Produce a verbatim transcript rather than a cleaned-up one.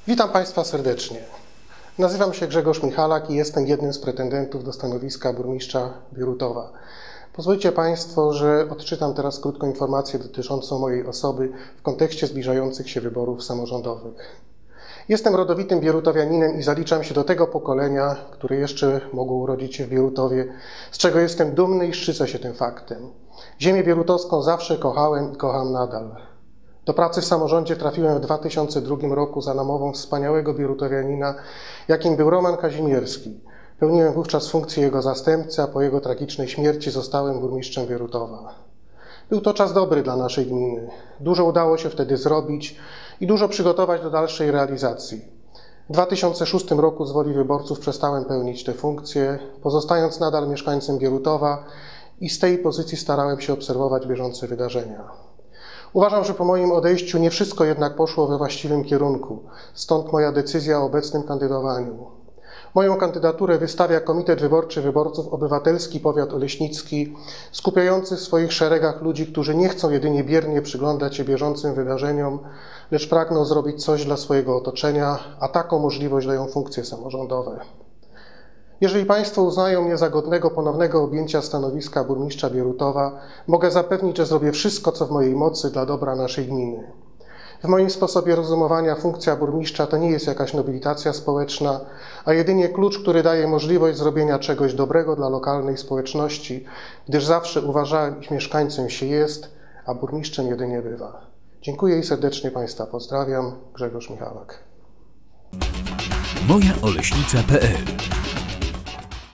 Witam Państwa serdecznie. Nazywam się Grzegorz Michalak i jestem jednym z pretendentów do stanowiska burmistrza Bierutowa. Pozwólcie Państwo, że odczytam teraz krótką informację dotyczącą mojej osoby w kontekście zbliżających się wyborów samorządowych. Jestem rodowitym bierutowianinem i zaliczam się do tego pokolenia, które jeszcze mogło urodzić się w Bierutowie, z czego jestem dumny i szczycę się tym faktem. Ziemię bierutowską zawsze kochałem i kocham nadal. Do pracy w samorządzie trafiłem w dwa tysiące drugim roku za namową wspaniałego bierutowianina, jakim był Roman Kazimierski. Pełniłem wówczas funkcję jego zastępcy, a po jego tragicznej śmierci zostałem burmistrzem Bierutowa. Był to czas dobry dla naszej gminy. Dużo udało się wtedy zrobić i dużo przygotować do dalszej realizacji. W dwa tysiące szóstym roku z woli wyborców przestałem pełnić tę funkcję, pozostając nadal mieszkańcem Bierutowa i z tej pozycji starałem się obserwować bieżące wydarzenia. Uważam, że po moim odejściu nie wszystko jednak poszło we właściwym kierunku, stąd moja decyzja o obecnym kandydowaniu. Moją kandydaturę wystawia Komitet Wyborczy Wyborców Obywatelski Powiat Oleśnicki, skupiający w swoich szeregach ludzi, którzy nie chcą jedynie biernie przyglądać się bieżącym wydarzeniom, lecz pragną zrobić coś dla swojego otoczenia, a taką możliwość dają funkcje samorządowe. Jeżeli Państwo uznają mnie za godnego ponownego objęcia stanowiska burmistrza Bierutowa, mogę zapewnić, że zrobię wszystko, co w mojej mocy dla dobra naszej gminy. W moim sposobie rozumowania funkcja burmistrza to nie jest jakaś nobilitacja społeczna, a jedynie klucz, który daje możliwość zrobienia czegoś dobrego dla lokalnej społeczności, gdyż zawsze uważałem, iż mieszkańcem się jest, a burmistrzem jedynie bywa. Dziękuję i serdecznie Państwa pozdrawiam. Grzegorz Michalak. moja oleśnica kropka pe el